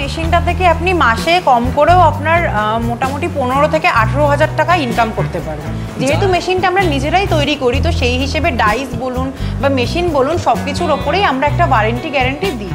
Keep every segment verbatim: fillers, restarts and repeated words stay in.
মেশিনটা থেকে আপনি মাসে কম করেও আপনার মোটামুটি পনেরো থেকে আঠেরো হাজার টাকা ইনকাম করতে পারবেন। যেহেতু মেশিনটা আমরা নিজেরাই তৈরি করি, তো সেই হিসেবে ডাইস বলুন বা মেশিন বলুন সব কিছুর ওপরেই আমরা একটা ওয়ারেন্টি গ্যারেন্টি দিই।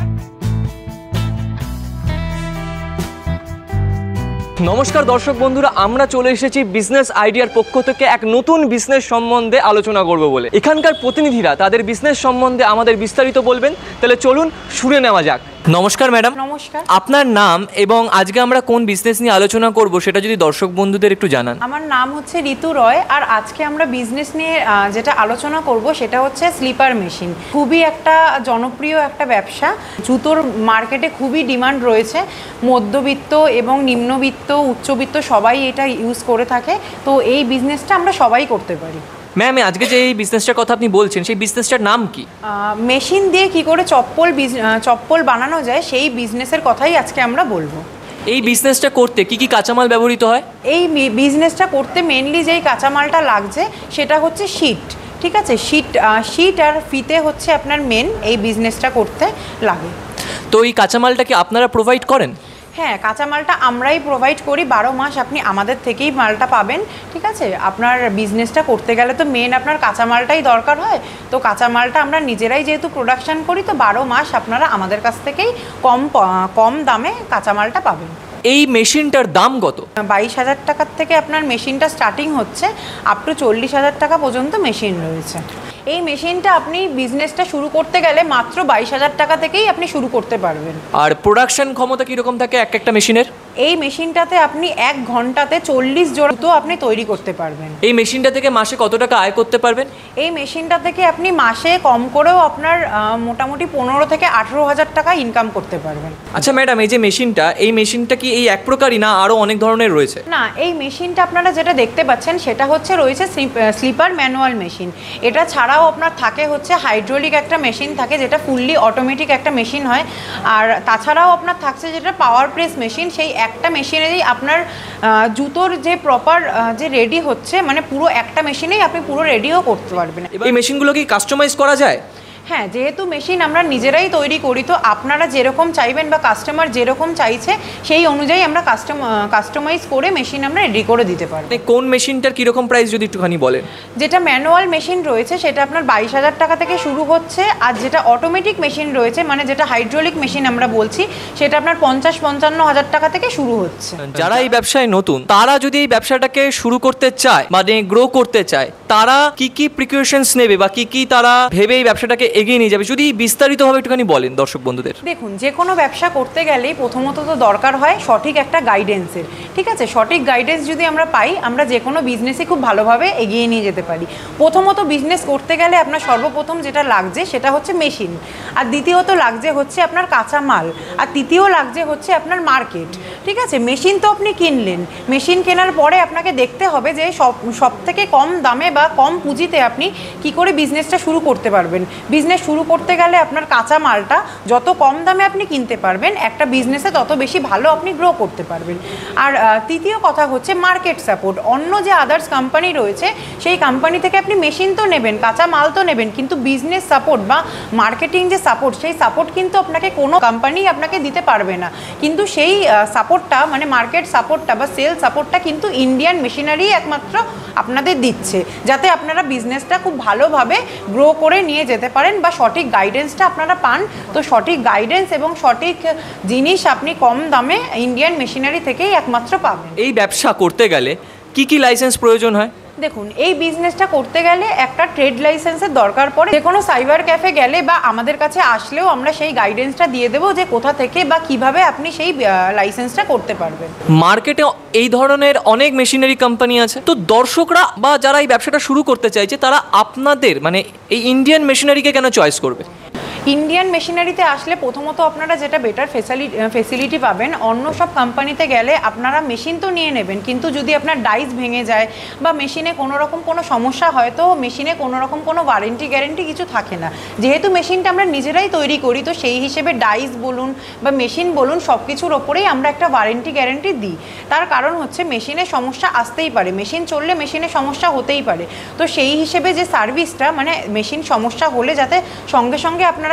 নমস্কার দর্শক বন্ধুরা, আমরা চলে এসেছি বিজনেস আইডিয়ার পক্ষ থেকে এক নতুন বিজনেস সম্বন্ধে আলোচনা করব বলে। এখানকার প্রতিনিধিরা তাদের বিজনেস সম্বন্ধে আমাদের বিস্তারিত বলবেন, তাহলে চলুন শুনে নেওয়া যাক। নমস্কার ম্যাডাম। নমস্কার। আপনার নাম এবং আজকে আমরা কোন বিজনেস নিয়ে আলোচনা করব সেটা যদি দর্শক বন্ধুদের একটু জানান। আমার নাম হচ্ছে ঋতু রয়, আর আজকে আমরা বিজনেস নিয়ে যেটা আলোচনা করব সেটা হচ্ছে স্লিপার মেশিন। খুবই একটা জনপ্রিয় একটা ব্যবসা, জুতোর মার্কেটে খুবই ডিমান্ড রয়েছে। মধ্যবিত্ত এবং নিম্নবিত্ত, উচ্চবিত্ত সবাই এটা ইউজ করে থাকে, তো এই বিজনেসটা আমরা সবাই করতে পারি। ম্যাম, আজকে যে এই বিজনেসটার কথা আপনি বলছেন সেই বিজনেসটার নাম কি? মেশিন দিয়ে কি করে চপ্পল চপ্পল বানানো যায় সেই বিজনেসের কথাই আজকে আমরা বলবো। এই বিজনেসটা করতে কি কি কাঁচামাল ব্যবহৃত হয়? এই বিজনেসটা করতে মেনলি যেই কাঁচামালটা লাগছে সেটা হচ্ছে শিট। ঠিক আছে, শিট শিট আর ফিতে হচ্ছে আপনার মেন এই বিজনেসটা করতে লাগে। তো এই কাঁচামালটা কি আপনারা প্রোভাইড করেন? হ্যাঁ, কাঁচামালটা আমরাই প্রোভাইড করি। বারো মাস আপনি আমাদের থেকেই মালটা পাবেন। ঠিক আছে, আপনার বিজনেসটা করতে গেলে তো মেন আপনার কাঁচামালটাই দরকার হয়, তো কাঁচামালটা আমরা নিজেরাই যেহেতু প্রোডাকশান করি, তো বারো মাস আপনারা আমাদের কাছ থেকেই কম কম দামে কাঁচামালটা পাবেন। এই মেশিনটার দাম কত? বাইশ হাজার টাকার থেকে আপনার মেশিনটা স্টার্টিং হচ্ছে, আপ টু চল্লিশ হাজার টাকা পর্যন্ত মেশিন রয়েছে। এই মেশিনটা আপনি বিজনেসটা শুরু করতে গেলে মাত্র বাইশ হাজার টাকা থেকেই আপনি শুরু করতে পারবেন। আর প্রোডাকশন ক্ষমতা কীরকম থাকে এক একটা মেশিনের? এই মেশিনটাতে আপনি এক ঘন্টাতে চল্লিশ জোড়া জুতো আপনি তৈরি করতে পারবেন। এই মেশিনটা থেকে মাসে কত টাকা আয় করতে পারবেন? এই মেশিনটা থেকে আপনি মাসে কম করেও আপনার মোটামুটি পনেরো থেকে আঠেরো হাজার টাকা ইনকাম করতে পারবেন। আচ্ছা ম্যাডাম, এই যে মেশিনটা, এই মেশিনটা কি এই এক প্রকারই না আরও অনেক ধরনের রয়েছে? না, এই মেশিনটা আপনারা যেটা দেখতে পাচ্ছেন সেটা হচ্ছে রয়েছে স্লিপার ম্যানুয়াল মেশিন। এটা ছাড়াও আপনার থাকে হচ্ছে হাইড্রোলিক একটা মেশিন থাকে, যেটা ফুললি অটোমেটিক একটা মেশিন হয়। আর তাছাড়াও আপনার থাকছে যেটা পাওয়ার প্রেস মেশিন। সেই একটা মেশিনেরই আপনার জুতোর যে প্রপার যে রেডি হচ্ছে, মানে পুরো একটা মেশিনেই আপনি পুরো রেডিও করতে পারবেন। এই মেশিনগুলো কি কাস্টমাইজ করা যায়? হ্যাঁ, যেহেতু মেশিন আমরা নিজেরাই তৈরি করি, তো আপনারা যেরকম চাইবেন বা কাস্টমার যেরকম চাইছে সেই অনুযায়ী আমরা কাস্টম কাস্টমাইজ করে মেশিন আমরা রেডি করে দিতে পারবো। কোন মেশিনটার কীরকম প্রাইস যদি একটুখানি বলেন? যেটা ম্যানুয়াল মেশিন রয়েছে সেটা আপনার বাইশ হাজার টাকা থেকে শুরু হচ্ছে, আর যেটা অটোমেটিক মেশিন রয়েছে, মানে যেটা হাইড্রোলিক মেশিন আমরা বলছি, সেটা আপনার পঞ্চাশ পঞ্চান্ন হাজার টাকা থেকে শুরু হচ্ছে। যারা এই ব্যবসায় নতুন, তারা যদি এই ব্যবসাটাকে শুরু করতে চায় মানে গ্রো করতে চায়, তারা কি কি প্রিকশনস নেবে বা কি কি তারা ভেবে এই ব্যবসাটাকে এগিয়ে নিয়ে যাবে, যদি বিস্তারিতভাবে একটুখানি বলেন দর্শক বন্ধুদের। দেখুন, যে কোনো ব্যবসা করতে গেলেই প্রথমত তো দরকার হয় সঠিক একটা গাইডেন্সের। ঠিক আছে, সঠিক গাইডেন্স যদি আমরা পাই, আমরা যে কোনো বিজনেসই খুব ভালোভাবে এগিয়ে নিয়ে যেতে পারি। প্রথমত বিজনেস করতে গেলে আপনার সর্বপ্রথম যেটা লাগছে সেটা হচ্ছে মেশিন, আর দ্বিতীয়ত লাগছে হচ্ছে আপনার কাঁচা মাল, আর তৃতীয় লাগছে হচ্ছে আপনার মার্কেট। ঠিক আছে, মেশিন তো আপনি কিনলেন, মেশিন কেনার পরে আপনাকে দেখতে হবে যে সব সব থেকে কম দামে বা কম পুঁজিতে আপনি কি করে বিজনেসটা শুরু করতে পারবেন। বিজনেস শুরু করতে গেলে আপনার কাঁচা মালটা যত কম দামে আপনি কিনতে পারবেন, একটা বিজনেসে তত বেশি ভালো আপনি গ্রো করতে পারবেন। আর তৃতীয় কথা হচ্ছে মার্কেট সাপোর্ট। অন্য যে আদার্স কোম্পানি রয়েছে সেই কোম্পানি থেকে আপনি মেশিন তো নেবেন, কাঁচা মাল তো নেবেন, কিন্তু বিজনেস সাপোর্ট বা মার্কেটিং যে সাপোর্ট, সেই সাপোর্ট কিন্তু আপনাকে কোনো কোম্পানি আপনাকে দিতে পারবে না। কিন্তু সেই সাপোর্টটা মানে মার্কেট সাপোর্টটা বা সেল সাপোর্টটা কিন্তু ইন্ডিয়ান মেশিনারি একমাত্র আপনাদের দিচ্ছে, যাতে আপনারা বিজনেসটা খুব ভালোভাবে গ্রো করে নিয়ে যেতে পারেন বা সঠিক গাইডেন্সটা আপনারা পান। তো সঠিক গাইডেন্স এবং সঠিক জিনিস আপনি কম দামে ইন্ডিয়ান মেশিনারি থেকেই একমাত্র পাবেন। এই ব্যবসা করতে গেলে কি কি লাইসেন্স প্রয়োজন হয়? দেখুন, এই বিজনেসটা করতে গেলে একটা ট্রেড লাইসেন্সের দরকার পড়ে। যে কোনো সাইবার ক্যাফে গেলে বা আমাদের কাছে আসলেও আমরা সেই গাইডেন্সটা দিয়ে দেবো যে কোথা থেকে বা কিভাবে আপনি সেই লাইসেন্সটা করতে পারবেন। মার্কেটে এই ধরনের অনেক মেশিনারি কোম্পানি আছে, তো দর্শকরা বা যারা এই ব্যবসাটা শুরু করতে চাইছে তারা আপনাদের মানে এই ইন্ডিয়ান মেশিনারিকে কেন চয়েস করবে? ইন্ডিয়ান মেশিনারিতে আসলে প্রথমত আপনারা যেটা বেটার ফেসিলিটি ফেসিলিটি পাবেন, অন্য সব কোম্পানিতে গেলে আপনারা মেশিন তো নিয়ে নেবেন, কিন্তু যদি আপনার ডাইস ভেঙে যায় বা মেশিনে কোনো রকম কোনো সমস্যা হয়, তো মেশিনে কোনো রকম কোনো ওয়ারেন্টি গ্যারেন্টি কিছু থাকে না। যেহেতু মেশিনটা আমরা নিজেরাই তৈরি করি, তো সেই হিসেবে ডাইস বলুন বা মেশিন বলুন সব কিছুর ওপরেই আমরা একটা ওয়ারেন্টি গ্যারেন্টি দিই। তার কারণ হচ্ছে মেশিনের সমস্যা আসতেই পারে, মেশিন চললে মেশিনের সমস্যা হতেই পারে। তো সেই হিসেবে যে সার্ভিসটা মানে মেশিন সমস্যা হলে যাতে সঙ্গে সঙ্গে আপনারা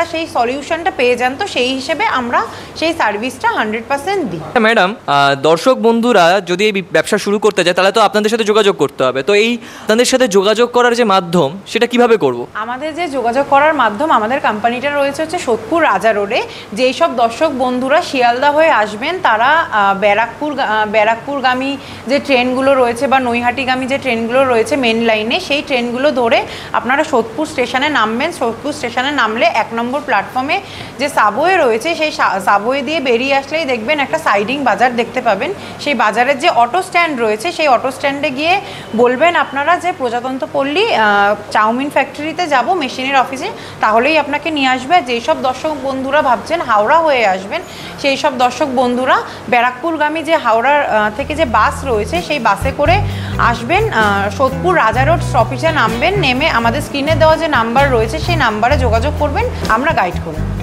সেই সলিউশনটা পেয়ে যান, তো সেই হিসেবে আমরা সেই সার্ভিসটা হান্ড্রেড পার্সেন্ট দিই। ম্যাডাম, দর্শক বন্ধুরা যদি এই ব্যবসা শুরু করতে যায় তাহলে তো আপনাদের সাথে যোগাযোগ করতে হবে, তো এই আপনাদের সাথে যোগাযোগ করার যে মাধ্যম সেটা কিভাবে করব? আমাদের যে যোগাযোগ করার মাধ্যম, আমাদের কোম্পানিটা রয়েছে হচ্ছে সোদপুর রাজা রোডে। যেই সব দর্শক বন্ধুরা শিয়ালদা হয়ে আসবেন তারা ব্যারাকপুর ব্যারাকপুরগামী যে ট্রেনগুলো রয়েছে বা নৈহাটিগামী যে ট্রেনগুলো রয়েছে মেন লাইনে, সেই ট্রেনগুলো ধরে আপনারা সোদপুর স্টেশনে নামবেন। সোদপুর স্টেশনে নামলে এক নম্বর প্ল্যাটফর্মে যে সাবওয়ে রয়েছে সেই সাবওয়ে দিয়ে বেরিয়ে আসলেই দেখবেন একটা সাইডিং বাজার দেখতে পাবেন। সেই বাজারের যে অটো স্ট্যান্ড রয়েছে সেই অটো স্ট্যান্ডে গিয়ে বলবেন আপনারা যে প্রজাতন্ত্র পল্লী চাউমিন ফ্যাক্টরিতে যাব মেশিনের অফিসে, তাহলেই আপনাকে নিয়ে আসবে। যেই সব দর্শক বন্ধুরা ভাবছেন হাওড়া হয়ে আসবেন, সেই সব দর্শক বন্ধুরা ব্যারাকপুরগামী যে হাওড়ার থেকে যে বাস রয়েছে সেই বাসে করে আসবেন, সোদপুর রাজা রোড স্টপেজে নামবেন। নেমে আমাদের স্ক্রিনে দেওয়া যে নাম্বার রয়েছে সেই নাম্বারে যোগাযোগ করবেন, আমরা গাইড করব।